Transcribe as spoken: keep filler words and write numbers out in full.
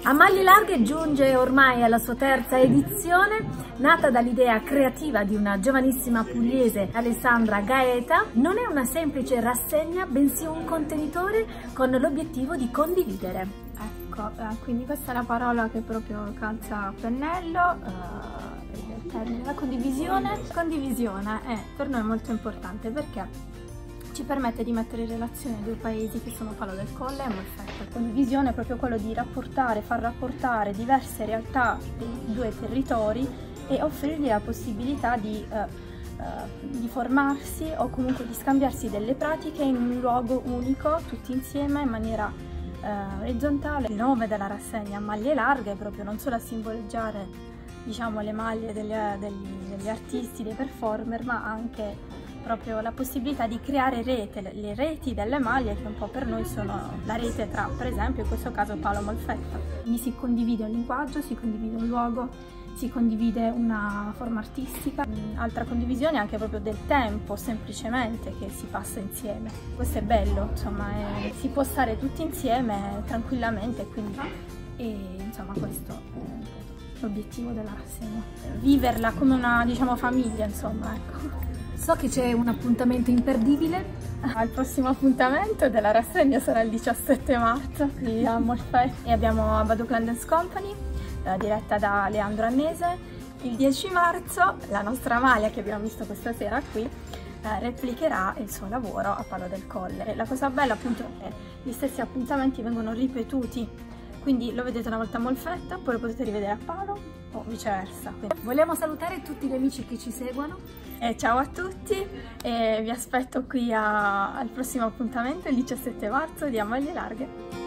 A Maglie Larghe giunge ormai alla sua terza edizione, nata dall'idea creativa di una giovanissima pugliese, Alessandra Gaeta. Non è una semplice rassegna, bensì un contenitore con l'obiettivo di condividere. Ecco, eh, quindi questa è la parola che proprio calza a pennello, eh, il termine, la condivisione. Condivisione è per noi molto importante perché ci permette di mettere in relazione due paesi che sono Palo del Colle e Molfetta. Condivisione è proprio quello di rapportare, far rapportare diverse realtà dei due territori e offrirgli la possibilità di, eh, eh, di formarsi o comunque di scambiarsi delle pratiche in un luogo unico, tutti insieme, in maniera eh, orizzontale. Il nome della rassegna Maglie Larghe è proprio non solo a simboleggiare, diciamo, le maglie degli, degli, degli artisti, dei performer, ma anche proprio la possibilità di creare rete, le reti delle maglie che un po' per noi sono la rete tra, per esempio, in questo caso Palo Molfetta. Quindi si condivide un linguaggio, si condivide un luogo, si condivide una forma artistica. Altra condivisione è anche proprio del tempo, semplicemente, che si passa insieme. Questo è bello, insomma, è, si può stare tutti insieme tranquillamente, quindi, e insomma questo è l'obiettivo della rassegna. Viverla come una, diciamo, famiglia, insomma, ecco. So che c'è un appuntamento imperdibile. Il prossimo appuntamento della rassegna sarà il diciassette marzo qui a Molfetta e abbiamo Badukland Dance Company, eh, diretta da Leandro Annese. Il dieci marzo la nostra Amalia, che abbiamo visto questa sera qui, eh, replicherà il suo lavoro a Palo del Colle. La cosa bella appunto è che gli stessi appuntamenti vengono ripetuti, quindi lo vedete una volta a Molfetta, poi lo potete rivedere a Palo o viceversa. Quindi vogliamo salutare tutti gli amici che ci seguono. E ciao a tutti e vi aspetto qui a, al prossimo appuntamento il diciassette marzo di A Maglie Larghe.